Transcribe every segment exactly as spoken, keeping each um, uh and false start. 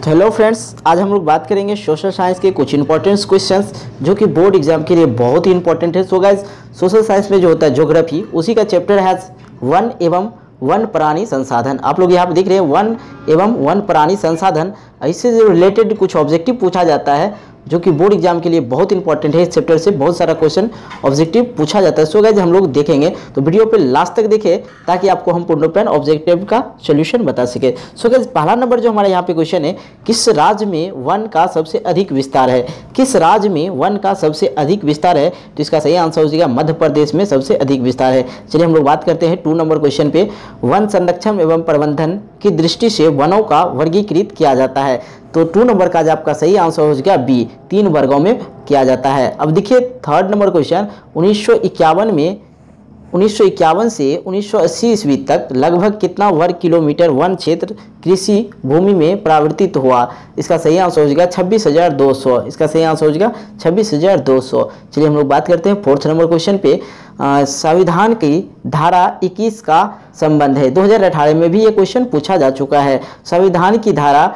तो hello friends, आज हम लोग बात करेंगे सोशल साइंस के कुछ इंपॉर्टेंट क्वेश्चंस जो कि बोर्ड एग्जाम के लिए बहुत ही इंपॉर्टेंट है। सो गाइस, सोशल साइंस में जो होता है ज्योग्राफी, उसी का चैप्टर है वन एवं वन प्राणी संसाधन। आप लोग यहाँ पे देख रहे हैं वन एवं वन प्राणी संसाधन। इससे जो रिलेटेड कुछ ऑब्जेक्टिव पूछा जाता है जो कि बोर्ड एग्जाम के लिए बहुत इंपॉर्टेंट है। इस चैप्टर से बहुत सारा क्वेश्चन ऑब्जेक्टिव पूछा जाता है। सो गाइस, हम लोग देखेंगे तो वीडियो पे लास्ट तक देखें ताकि आपको हम पूर्णपेन ऑब्जेक्टिव का सोल्यूशन बता सके। सो गाइस, पहला नंबर जो हमारे यहाँ पे क्वेश्चन है, किस राज्य में वन का सबसे अधिक विस्तार है? किस राज्य में वन का सबसे अधिक विस्तार है? तो इसका सही आंसर हो जाएगा मध्य प्रदेश में सबसे अधिक विस्तार है। चलिए हम लोग बात करते हैं टू नंबर क्वेश्चन पे। वन संरक्षण एवं प्रबंधन की दृष्टि से वनों का वर्गीकृत किया जाता है। तो टू नंबर का जो आपका सही आंसर हो जाएगा बी, तीन वर्गों में किया जाता है। अब देखिए थर्ड नंबर क्वेश्चन, उन्नीस सौ इक्यावन में उन्नीस सौ इक्यावन से उन्नीस सौ अस्सी ईस्वी तक लगभग कितना वर्ग किलोमीटर वन क्षेत्र कृषि भूमि में परिवर्तित हुआ? इसका सही आंसर हो जाएगा छब्बीस हजार दो सौ। इसका सही आंसर हो जाएगा छब्बीस हजार दो सौ। चलिए हम लोग बात करते हैं फोर्थ नंबर क्वेश्चन पे। संविधान की धारा इक्कीस का संबंध है। दो हज़ार अठारह में भी ये क्वेश्चन पूछा जा चुका है। संविधान की धारा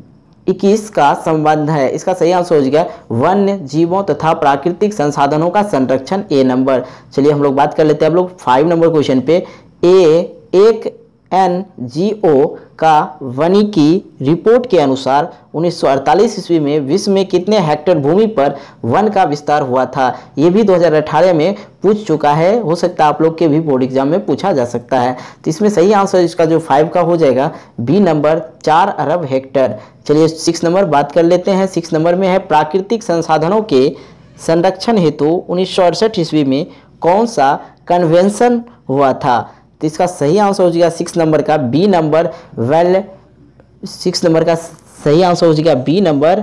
इक्कीस का संबंध है। इसका सही आंसर हो जाएगा वन्य जीवों तथा प्राकृतिक संसाधनों का संरक्षण, ए नंबर। चलिए हम लोग बात कर लेते हैं हम लोग फाइव नंबर क्वेश्चन पे। ए एक एन जी ओ का वानिकी रिपोर्ट के अनुसार उन्नीस सौ अड़तालीस ईस्वी में विश्व में कितने हेक्टेयर भूमि पर वन का विस्तार हुआ था? ये भी दो हज़ार अठारह में पूछ चुका है। हो सकता है आप लोग के भी बोर्ड एग्जाम में पूछा जा सकता है। तो इसमें सही आंसर इसका जो फाइव का हो जाएगा बी नंबर, चार अरब हेक्टेयर। चलिए सिक्स नंबर बात कर लेते हैं। सिक्स नंबर में है प्राकृतिक संसाधनों के संरक्षण हेतु उन्नीस सौ अड़सठ ईस्वी में कौन सा कन्वेंशन हुआ था? तो इसका सही आंसर हो जाएगा सिक्स नंबर का B number, well six number का सही आंसर हो जाएगा बी नंबर,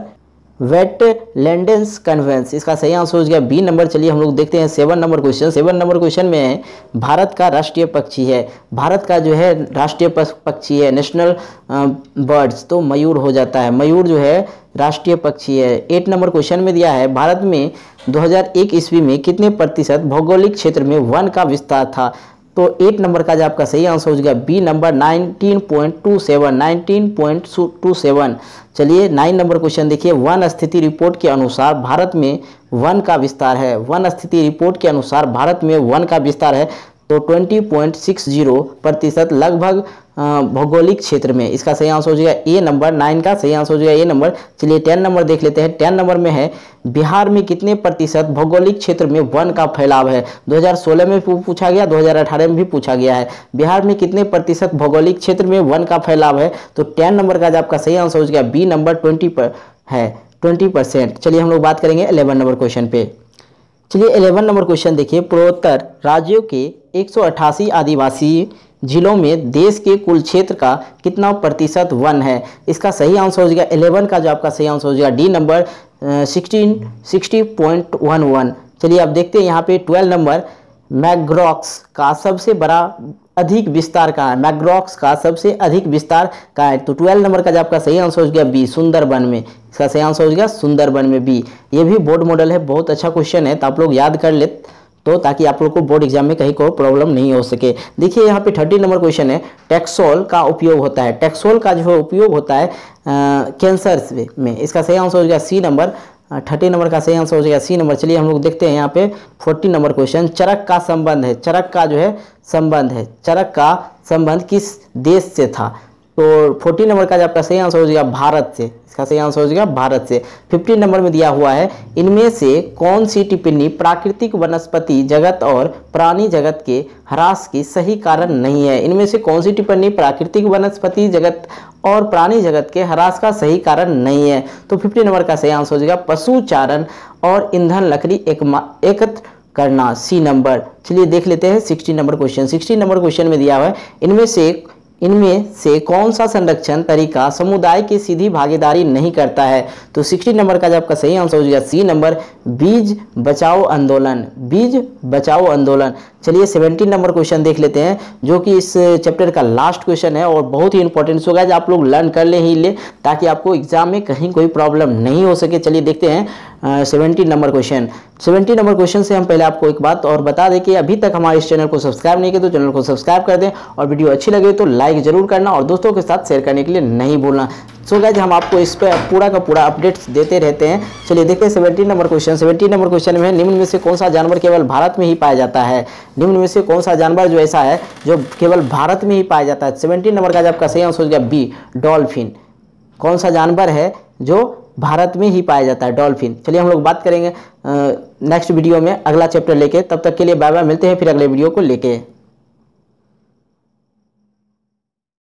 वेटलैंड्स कन्वेंशन। इसका सही आंसर हो जाएगा बी नंबर। चलिए हम लोग देखते हैं seven number question. Seven number question में है भारत का राष्ट्रीय पक्षी है। भारत का जो है राष्ट्रीय पक्षी है, नेशनल बर्ड्स, तो मयूर हो जाता है। मयूर जो है राष्ट्रीय पक्षी है। एट नंबर क्वेश्चन में दिया है भारत में दो हज़ार एक ईस्वी में कितने प्रतिशत भौगोलिक क्षेत्र में वन का विस्तार था? तो एट नंबर का जो आपका सही आंसर हो जाएगा B number, nineteen point two seven, nineteen point two seven. चलिए नाइन नंबर क्वेश्चन देखिए। वन स्थिति रिपोर्ट के अनुसार भारत में वन का विस्तार है। वन स्थिति रिपोर्ट के अनुसार भारत में वन का विस्तार है तो बीस पॉइंट सिक्स ज़ीरो प्रतिशत लगभग भौगोलिक क्षेत्र में। इसका सही आंसर हो जाएगा ए नंबर। नाइन का सही आंसर हो जाएगा ए नंबर। चलिए टेन नंबर देख लेते हैं। टेन नंबर में है बिहार में कितने प्रतिशत भौगोलिक क्षेत्र में वन का फैलाव है? दो हज़ार सोलह में पूछा गया, दो हज़ार अठारह में भी पूछा गया है। बिहार में कितने प्रतिशत भौगोलिक क्षेत्र में वन का फैलाव है? तो टेन नंबर का जो आपका सही आंसर हो जाएगा बी नंबर, ट्वेंटी पर है ट्वेंटी परसेंट। चलिए हम लोग बात करेंगे इलेवन नंबर क्वेश्चन पे। चलिए इलेवन नंबर क्वेश्चन देखिए। पूर्वोत्तर राज्यों के एक सौ अट्ठासी आदिवासी जिलों में देश के कुल क्षेत्र का कितना प्रतिशत वन है? इसका सही आंसर हो जाएगा इलेवन का जो आपका सही आंसर हो जाएगा D number, sixteen sixty point one one. चलिए अब देखते हैं यहाँ पे ट्वेल्व नंबर, मैग्रॉक्स का सबसे बड़ा अधिक विस्तार कहाँ है? मैग्रॉक्स का सबसे अधिक विस्तार कहाँ है? तो ट्वेल्व नंबर का जो आपका सही आंसर हो गया बी, सुंदरबन में। इसका सही आंसर हो गया सुंदरबन में, बी। ये भी बोर्ड मॉडल है, बहुत अच्छा क्वेश्चन है, तो आप लोग याद कर ले तो ताकि आप लोग को बोर्ड एग्जाम में कहीं कोई प्रॉब्लम नहीं हो सके। देखिए यहाँ पे थर्टी नंबर क्वेश्चन है, टैक्सोल का उपयोग होता है। टैक्सोल का जो उपयोग होता है कैंसर में। इसका सही आंसर हो गया सी नंबर। थर्टी नंबर का सही आंसर हो जाएगा सी नंबर। चलिए हम लोग देखते हैं यहाँ पे फोर्टी नंबर क्वेश्चन, चरक का संबंध है। चरक का जो है संबंध है, चरक का संबंध किस देश से था? तो फोर्टी नंबर का जो आपका सही आंसर हो जाएगा भारत से। इसका सही आंसर हो जाएगा भारत से। फिफ्टी नंबर में दिया हुआ है इनमें से कौन सी टिप्पणी प्राकृतिक वनस्पति जगत और प्राणी जगत के ह्रास की सही कारण नहीं है? इनमें से कौन सी टिप्पणी प्राकृतिक वनस्पति जगत और प्राणी जगत के ह्रास का सही कारण नहीं है? तो फिफ्टी नंबर का सही आंसर हो जाएगा पशुचारण और ईंधन लकड़ी एकत्र करना, सी नंबर। चलिए देख लेते हैं sixty number question. Sixty number question में दिया हुआ है इनमें से इनमें से कौन सा संरक्षण तरीका समुदाय की सीधी भागीदारी नहीं करता है? तो सिक्सटी नंबर का जो आपका सही आंसर हो जाएगा सी नंबर, बीज बचाओ आंदोलन, बीज बचाओ आंदोलन। चलिए सेवेंटी नंबर क्वेश्चन देख लेते हैं जो कि इस चैप्टर का लास्ट क्वेश्चन है और बहुत ही इंपॉर्टेंट होगा, आप लोग लर्न कर ले ही ले ताकि आपको एग्जाम में कहीं कोई प्रॉब्लम नहीं हो सके। चलिए देखते हैं seventy number question. Seventy number question से हम पहले आपको एक बात और बता दें कि अभी तक हमारे इस चैनल को सब्सक्राइब नहीं किया तो चैनल को सब्सक्राइब कर दें और वीडियो अच्छी लगे तो लाइक जरूर करना और दोस्तों के साथ शेयर करने के लिए नहीं भूलना। सो गाइज हम आपको इस पर पूरा का पूरा अपडेट्स देते रहते हैं। चलिए देखते हैं seventeen number question. Seventeen number question में निम्न में से कौन सा जानवर केवल भारत में ही पाया जाता है। निम्न में से कौन सा जानवर जो ऐसा है जो केवल भारत में ही पाया जाता है। सेवेंटीन नंबर का जब आपका सही आंसर हो गया बी, डॉल्फिन। कौन सा जानवर है जो भारत में ही पाया जाता है, डॉल्फिन। चलिए हम लोग बात करेंगे नेक्स्ट वीडियो में अगला चैप्टर लेके। तब तक के लिए बाय बाय, मिलते हैं फिर अगले वीडियो को लेके।